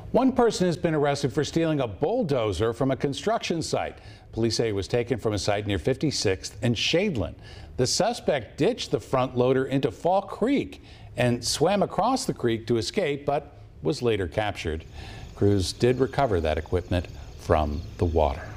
One person has been arrested for stealing a bulldozer from a construction site. Police say it was taken from a site near 56th and Shadeland. The suspect ditched the front loader into Fall Creek and swam across the creek to escape, but was later captured. Crews did recover that equipment from the water.